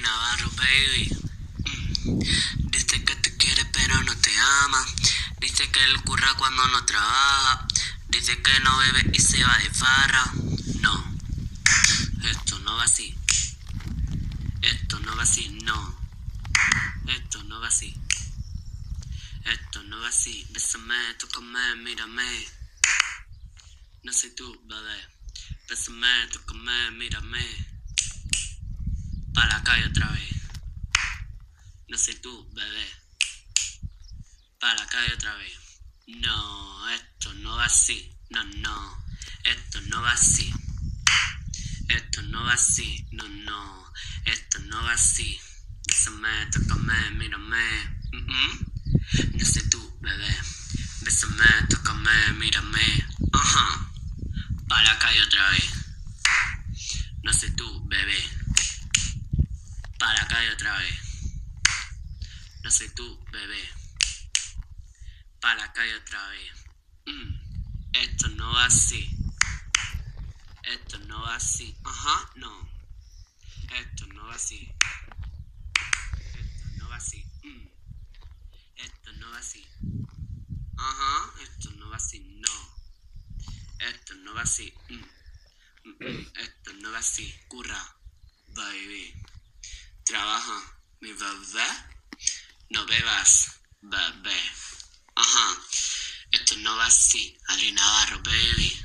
Ali Navarro, baby. Dice que te quiere pero no te ama. Dice que él curra cuando no trabaja. Dice que no bebe y se va de farra. No, esto no va así. Esto no va así, no. Esto no va así. Esto no va así. Bésame, tócame, mírame. No soy tú, bebé. Bésame, tócame, mírame. Pa' la calle otra vez. No soy tú, bebé. Pa' la calle otra vez. No, esto no va así. No, no. Esto no va así. Esto no va así. No, no. Esto no va así. Bésame, tócame, mírame. No soy tú, bebé. Bésame, tócame, mírame. Ajá. Pa' la calle otra vez. No soy tú, bebé. Pa' la calle otra vez. No soy tú, bebé. Pa' la calle otra vez. Esto no va así. Esto no va así. Ajá, no. Esto no va así. Esto no va así. Esto no va así. Ajá, esto no va así. No. Esto no va así. Esto no va así. Curra, baby. Trabaja, mi bebé. No bebas, bebé. Ajá. Esto no va así. Ali Navarro, baby.